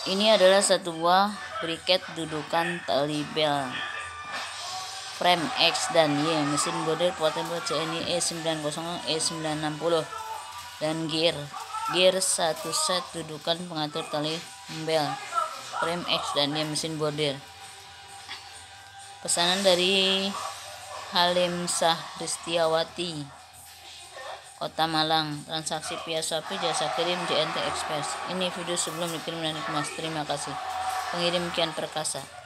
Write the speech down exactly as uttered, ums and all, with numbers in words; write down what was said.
Ini adalah satu buah briket dudukan tali bel frame X dan Y, mesin bordir portable C N I E sembilan nol E sembilan enam nol, dan gear gear satu set dudukan pengatur tali bel frame X dan Y, mesin bordir. Pesanan dari Halim Sahristiawati, Kota Malang. Transaksi via Shopee, jasa kirim J N T Express. Ini video sebelum dikirim dan dikemas. Terima kasih. Pengirim Kian Perkasa.